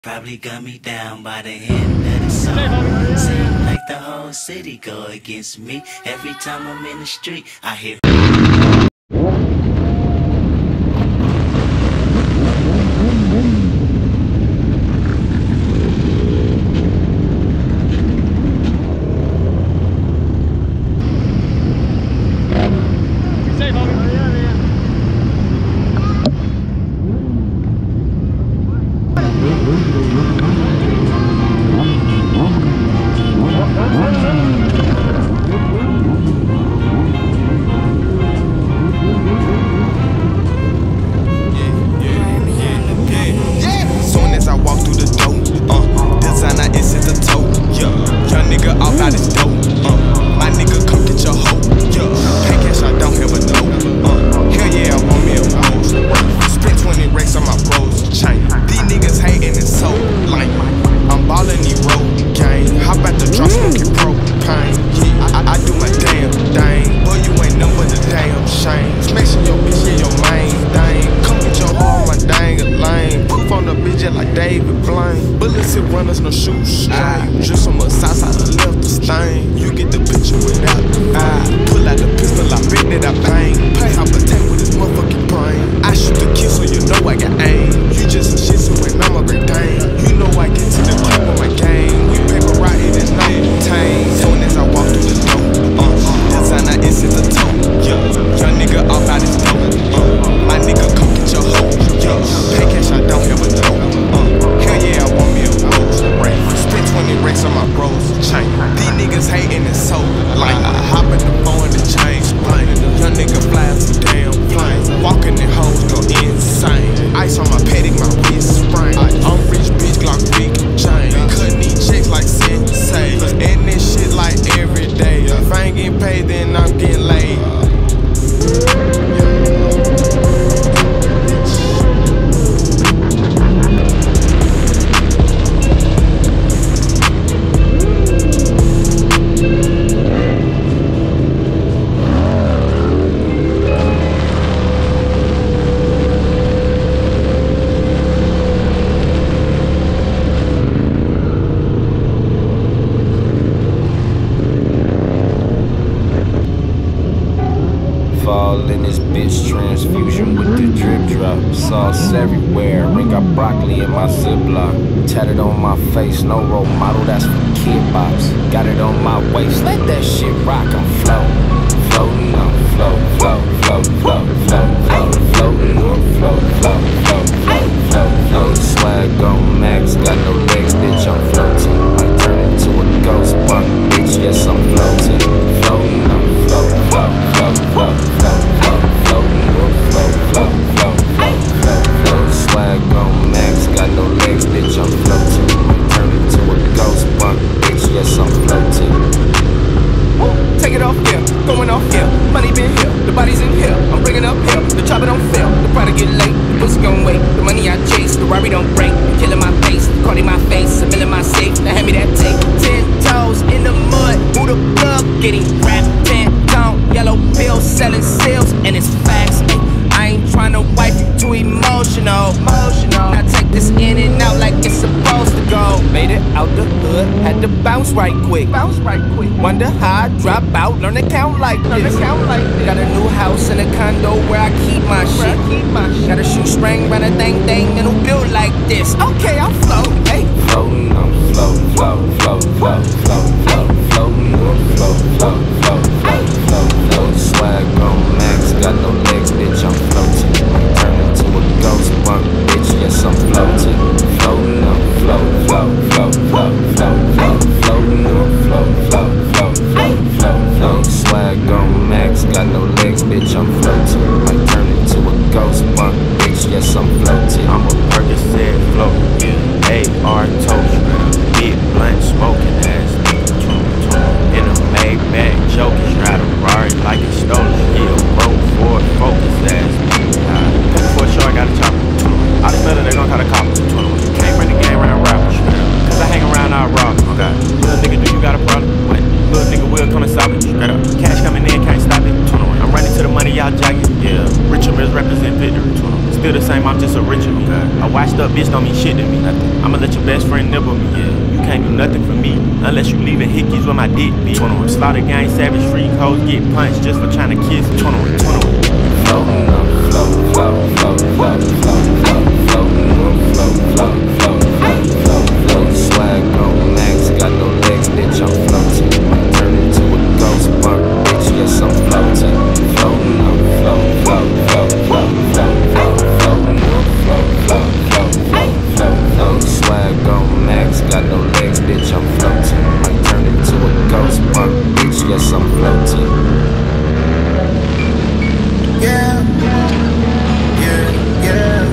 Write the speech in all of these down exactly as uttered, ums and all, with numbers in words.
Probably got me down by the end of the song. Seem like the whole city go against me. Every time I'm in the street, I hear in this bitch transfusion with the drip drop. Sauce everywhere, ring got broccoli in my Ziploc. Tatted on my face, no role model, that's for kid bops. Got it on my waist, let that shit rock, I'm floating. Floating, I'm float, float, float, float, float, float, floating, I'm float, float, float, float, float, float. Swag on max, got no legs, bitch, I'm floating. I turn into a ghost bug, bitch, yes, I'm floating. Floating, I'm float, float, float, float, float. Swag on max, got no legs, bitch, I'm floating. Turn into a ghost bug, bitch, yes, I'm floating. Woo, take it off here, going off here. Money been here, the body's in here. I'm bringing up here, the chopper don't fail. The product get late, the pussy gon' wait. The money I chase, the Rari don't break. Killing my face, caught my face, a mill in my safe. Now hand me that tape. Ten toes in the mud, who the plug? Getting wrapped, ten tone, yellow pills, selling sales, and it's facts. I ain't tryna wipe you too emotional. Emotional. Now take this in and out like it's supposed to go. Made it out the hood, had to bounce right quick. Bounce right quick. Wonder how I drop out, learn to count like learn this. To count like this. Got a new house and a condo where I keep my shit. Keep my shit. Got a shoestring, run a thing thing, and it'll build like this. Okay, I'm floating, hey. Floating, I'm floating, float, float, float, float, float, floating, I'm float, float, float, float, float, float. Swag on max, got no legs, bitch, I'm floating. Turn into a ghost bug, bitch, yes, I'm floating. Floating, I'm float, float, float, float, float, float, floating, I'm float, float, float, float, float, float. Swag on max, got no legs, bitch, I'm floating. I turn into a ghost bug, bitch, yes, I'm floating. I'm a Percocet float, yeah, A R toast, big blunt smoking ass nigga. In a Maybach, joking, ride a Rari like it's stolen. Yeah, broke Ford Focus ass nigga. For sure, I got a chopper. All this better, they gon' call a copper. Can't bring the game around rappers, cause I hang around all rock. Okay, little nigga, do you got a problem? What? Little nigga will come and stop it. Straight up, cash coming in, can't stop it. I'm running to the money, y'all jacking. Yeah, richer mills represent victory. Still the same, I'm just a richer me. I washed up bitch don't mean shit to me. I'ma let you your best friend nibble me, yeah. You can't do nothing for me unless you leaving hickeys with my dick, bitch. twenty-one Slaughter gang, savage freak hoes get punched just for trying to kiss. twenty-one, twenty-one. Floating up, float, float, float, float, float, float, floating up, float, float, float, float, float, float. Swag on max, got no legs, bitch, I'm floating. Turn into a ghost bump, bitch, yes, I'm floating. Floating up, float, float, float, float, float, float, floating up, float, float, float, float, float, float. Swag on max, got no legs, bitch, I'm floating. Might turn into a ghost bump, bitch, yes, I'm floating. Yeah, yeah, yeah.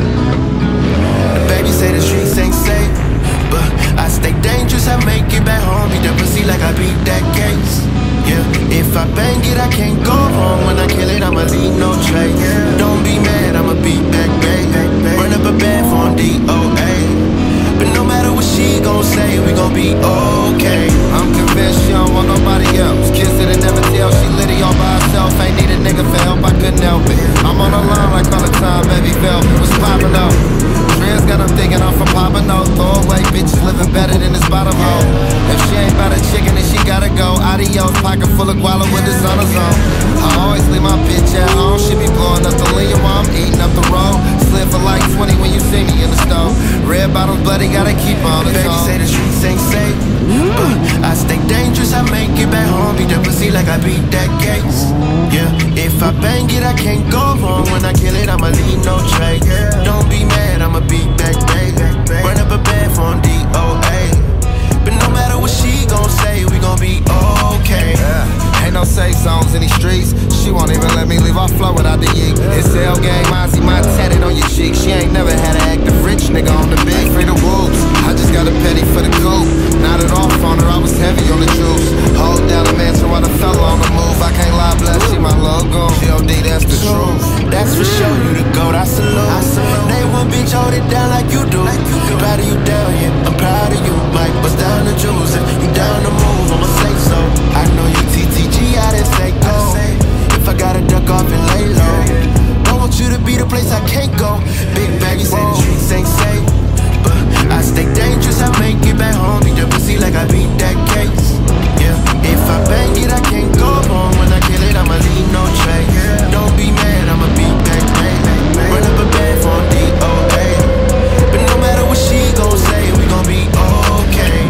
The baby say the streets ain't safe, but I stay dangerous, I make it back home. Beat the pussy like I beat that case. Yeah, if I bang it, I can't go wrong. When I kill it, I'ma leave no trace. Don't be mad, I'ma beat back, babe. Run up a bed for D O A. But no matter what she gon' say, we gon' be okay. I'm convinced she don't want nobody else. Kiss it and never tell, she litty all by herself. Ain't need a nigga for help, I couldn't help it. I'm on the line like all the time, baby felt it was popping up. Trends got them thinking I'm from popping up. Throw away bitches living better than this bottom hole. If she ain't about a chicken, then she gotta go. Adios, pocket full of guala with the sun is on. I always leave my bitch at home. She be blowing up the lean while I'm eating up the road. Slip for like twenty when you see me in the stove. Red bottles bloody, gotta keep on the baby say the streets ain't safe, but I stay dangerous, I make it back home. Beat the pussy like I beat that case. Yeah, if I bang it, I can't go wrong. When I kill it, I'ma leave no trace. Don't be mad, I'ma beat back, babe. Run up a bed for D O A. But no matter what she gon' say, we gon' be okay. Yeah. Ain't no safe zones in these streets. She won't even let me leave off flow without the yeek. It's L game, Ozzy, my tatted on your cheek. She ain't never had an active rich nigga on the big. Free the wolves, I just got a petty for the coupe. Nodded off on her, I was heavy on the juice. Hold down a man, so I done fell on the move. I can't lie, bless, she my logo. G O D, that's the truth. That's for sure, you the GOAT, I salute. I salute. They one bitch, hold it down like you do. Like you do. Proud of you down, yeah, I'm proud of you. Might bust down the jewels, if you down to move, I'ma say so. I know you T T G, I didn't say go. If I gotta duck off and lay low, don't want you to be the place I can't go. Big baby say the streets ain't safe, but I stay dangerous, I make it back home. Beat the pussy like I beat that case. Yeah, if I bang it, I can't go wrong. When I kill it, I'ma leave no trace. Don't be mad, I'ma beat back, babe. Run up a bed for D O A. But no matter what she gon' say, we gon' be okay.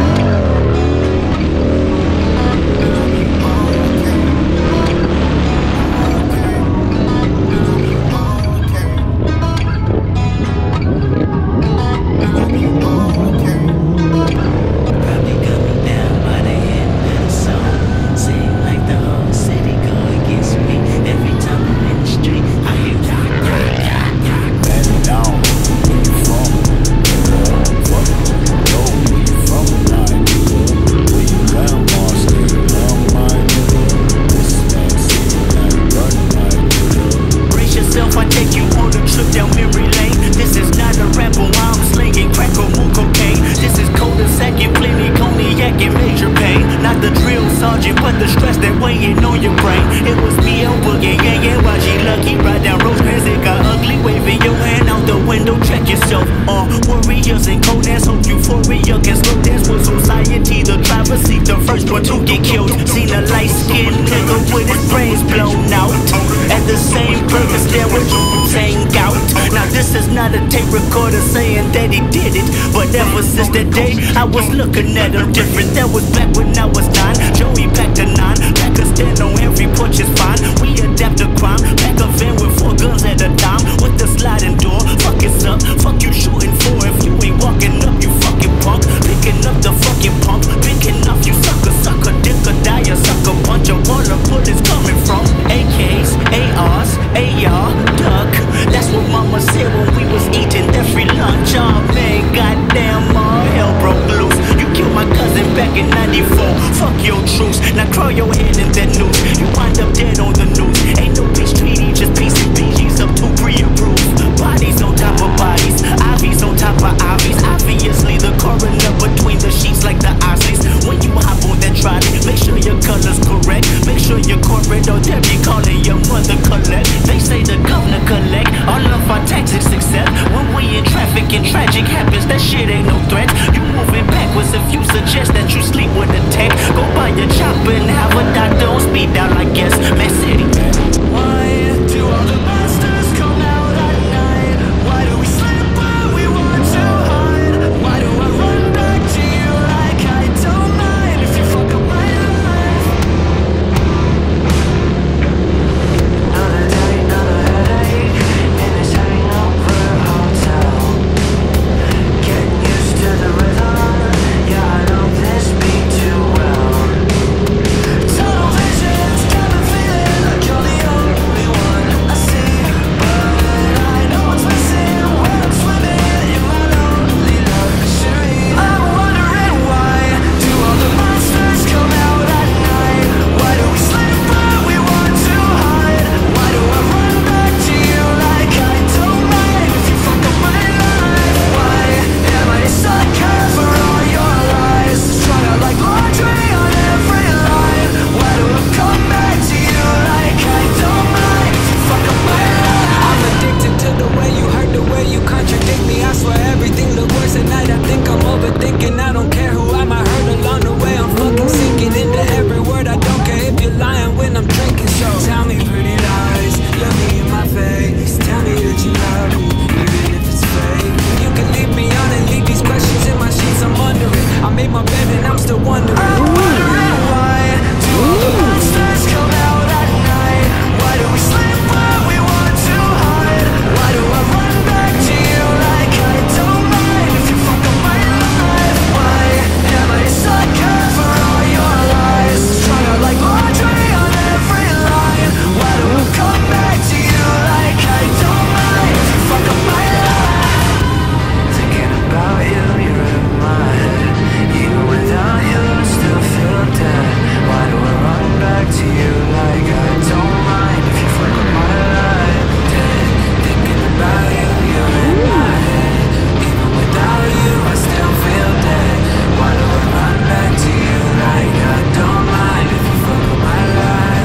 I was looking at her different. That was back when I was nine. Joey back to nine. Back a stand on every porch is fine. We adapt to crime. Back a van with four guns at a time. With the sliding door. Fuck it's up. Fuck you shooting for. If you ain't walking up, you fucking punk. Picking up the fucking pump. Picking up you sucker, sucker, dick or die, a sucker punch. A water bullets coming from A Ks, A Rs, A R, duck. That's what mama said when we was eating every lunch. Oh man, goddamn, all hell broke loose. You killed my cousin back in ninety-four. Fuck your truce. Now crawl your head in that noose. You wind up dead on the news. Ain't no peace treaty, just peace and B Gs up to pre-approved. Bodies on top of bodies, I Vs on top of I Vs. Obviously the coroner between the sheets like the Aussies. When you hop on that trolley, make sure your color's correct. Make sure you're corporate or they'll be calling your mother collect. They say the governor collect all of our taxes except when we in traffic and tragic happens. That shit ain't no threat. hours if you suggest that you sleep with a tech. Go buy your chopper and have a doctor on speed dial, I guess. Mess City. Why do all the monsters come out at night? Why do we sleep when we want to hide? Why do I run back to you like I don't mind if you fuck up my life? Another day, another headache in this hangover hotel. Getting used to the rhythm, yeah, I know this beat too well. Tunnel visions, got me feeling like you're the only one I see, but I know what's missing when I'm swimming in my lonely luxury. I'm wondering why do all the monsters come out at night? Why do we sleep when we want to hide? Why do I run back to you like I don't mind if you fuck up my life? Why am I a sucker for all your lies? Strung out like laundry on every line. Why do I come back to you like I don't mind if you fuck up my life? I'm addicted to the way you hurt, the way you contradict me. I swear everything look worse at night. I think I'm overthinking. I don't care who I might hurt along the way. I'm fucking sinking into every word. I don't care if you're lying when I'm drinking. So tell me pretty lies, look me in my face. Tell me that you love me, even if it's fake. You can leave me on and leave these questions in my sheets. I'm under it. I made my bed and I'm still wondering. I'm wondering why do all the monsters come out at night? Why do we sleep when we want to hide? Why do I run back to you like I don't mind if you fuck up my life? Why am I a sucker for all your lies? Strung out like laundry on every line. Why do I come back to you like I don't mind if you fuck up my life? Thinking about you, you're in my head. Even without you, I still feel dead. Why do I run back to you like I don't mind if you fuck up my life? Dead. Thinking about you, you're in my head. Even without you, I still feel dead. Why do I run back to you like I don't mind if you fuck up my life?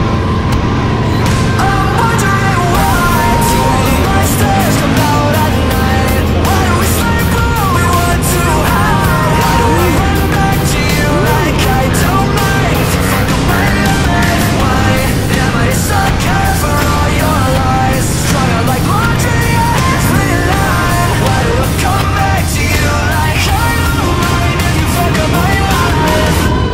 I'm wondering why do all the monsters come out at night? Why do we sleep when we want to hide? Why do I run back to you like I don't mind if you fuck up my life? Why am I a sucker for all your lies? Strung out like laundry on every line. Why do I come back to you like I don't mind if you fuck up my life?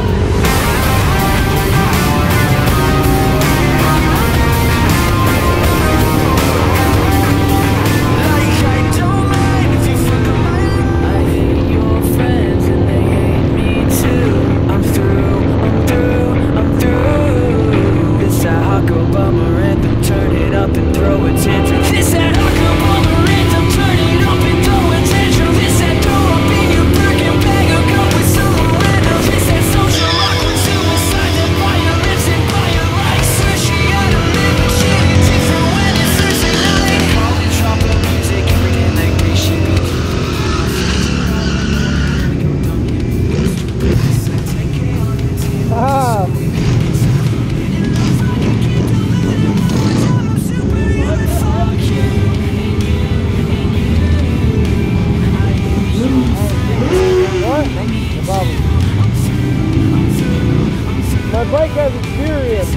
Like I don't mind if you fuck up my life. I hate your friends and they hate me too. I'm through, I'm through, I'm through. This that Huckabummer anthem, turn it up and throw a tantrum. This that Huckabummer anthem, turn it up and throw a tantrum. This that throw up in your Birkin bag or go with someone random. This that social awkward suicide that by your lips and by your likes. Swear she gotta live and she ain't different when it's Thursday night. Calling drop of music, everything like me, she be Ah. What? No problem. My bike has experience.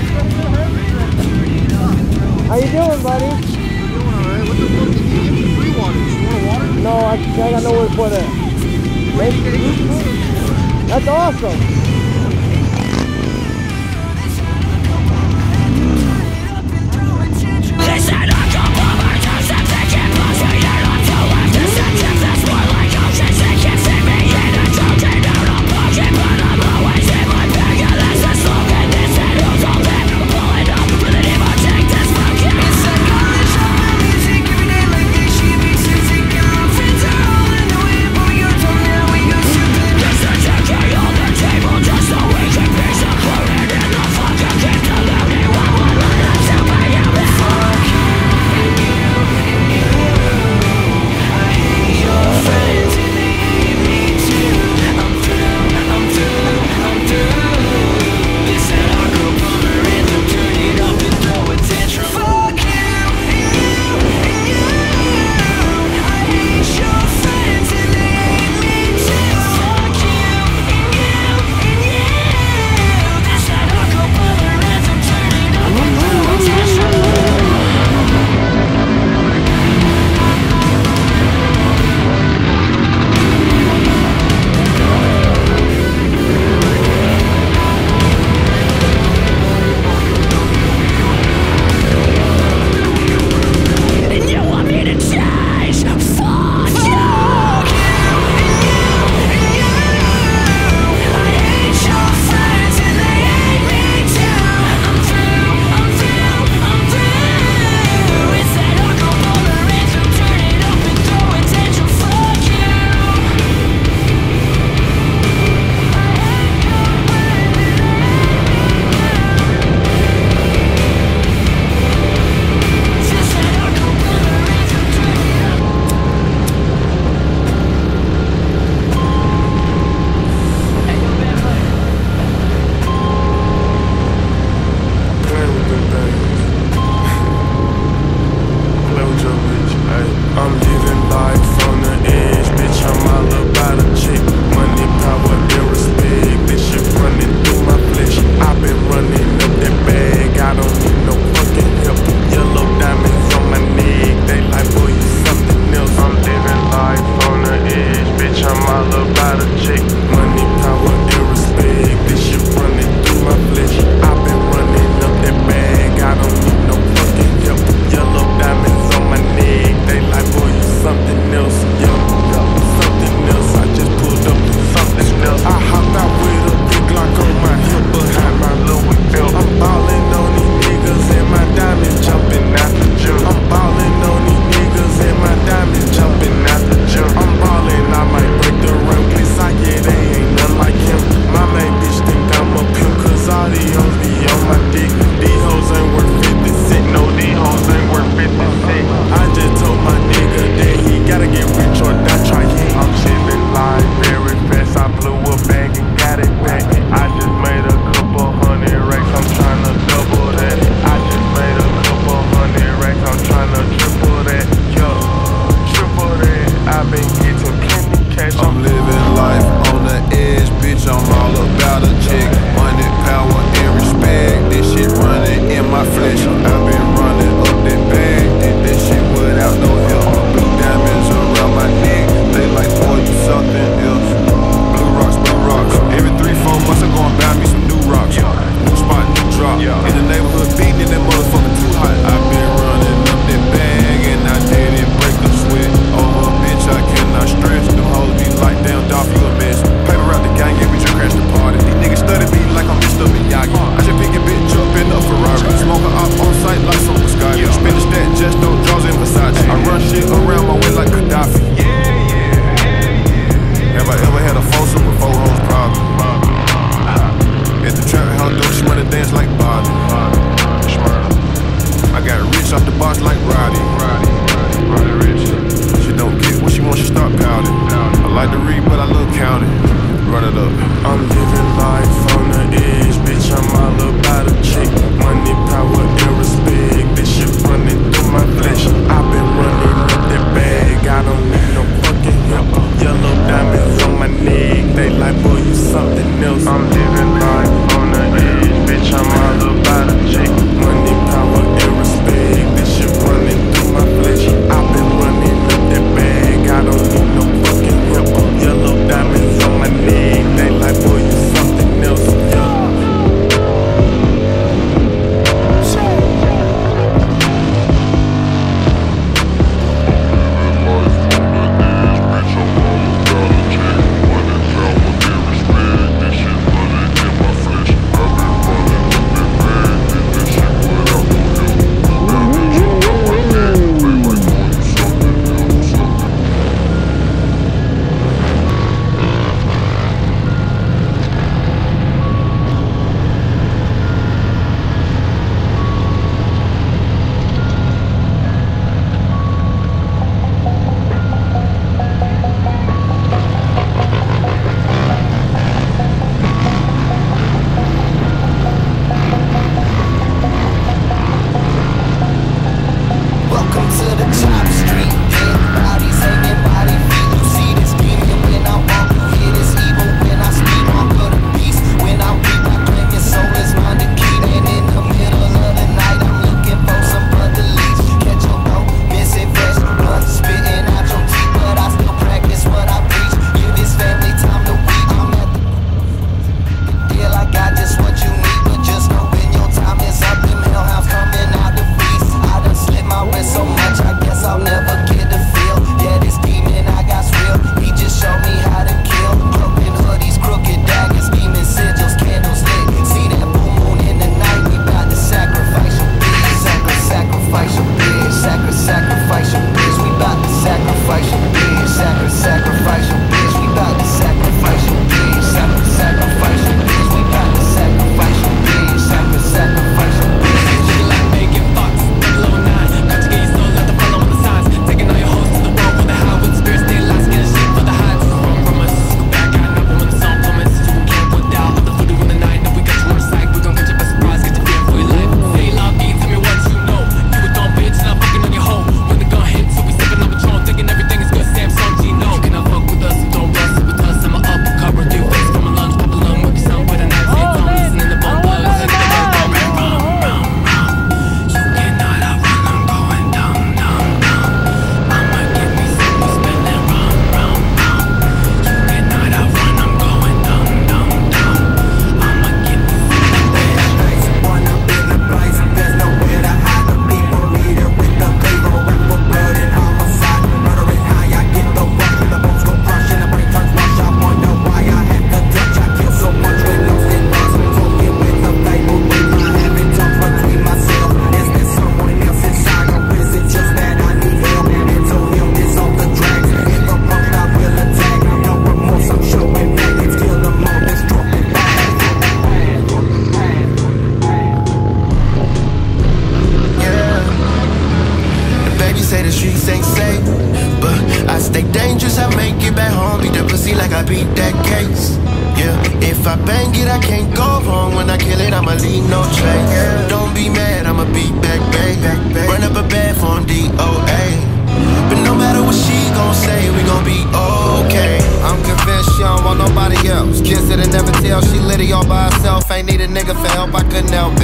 How you doing, buddy? Doing alright. What the fuck did you give me free water? You want water? No, I, I got nowhere to put it. That's awesome. Table to read, but I look counted. Run it up. I'm living life on the edge, bitch. I'm all about a check. Money, power, and respect. This shit running through my flesh. I've been running up that bag. I don't need no fucking help. Yellow diamonds on my neck. They like, boy, you something else. I'm living life on the edge, bitch. I'm all about a check. Money, power, and respect. This shit running through my flesh. I've been running up that bag. I don't need no fucking help. Yellow diamonds on my neck. They like, boy, you something else.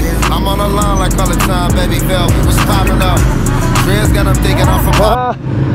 Uh,